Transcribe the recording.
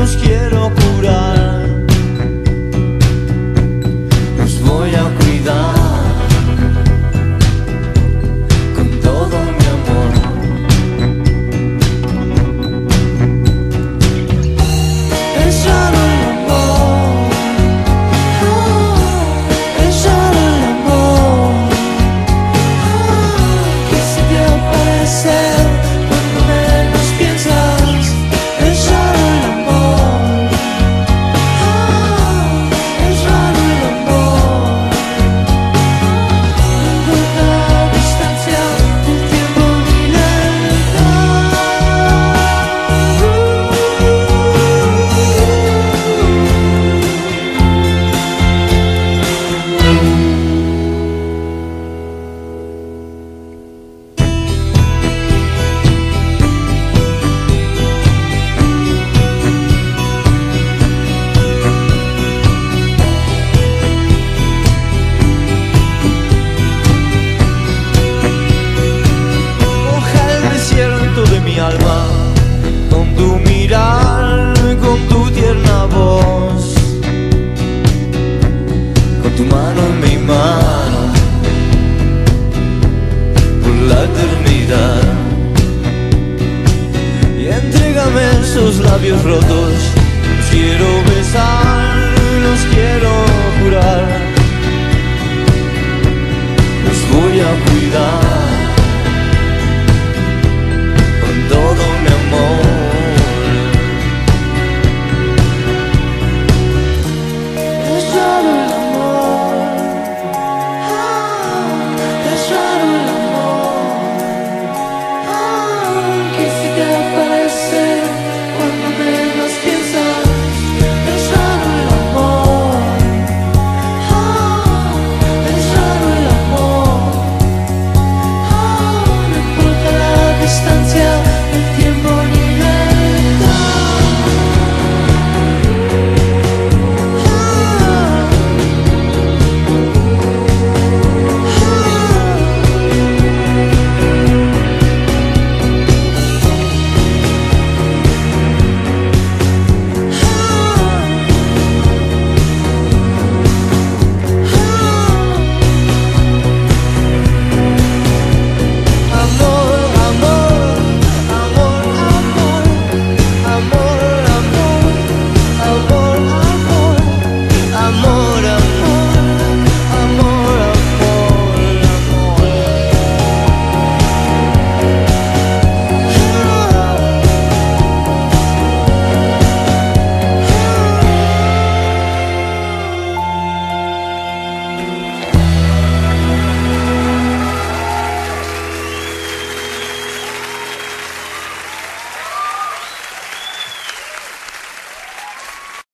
los quiero curar, los voy a cuidar con todo mi amor. Es raro el amor, es raro el amor, que se te aparece cuando menos piensas. Es raro el amor, es raro el amor. No importa la distancia, el tiempo ni la moja el desierto de mi alma con tu mirar, con tu tierna voz, con tu mano en mi mano por la eternidad. Y entrégame esos labios rotos, los quiero besar, los quiero curar, los voy a cuidar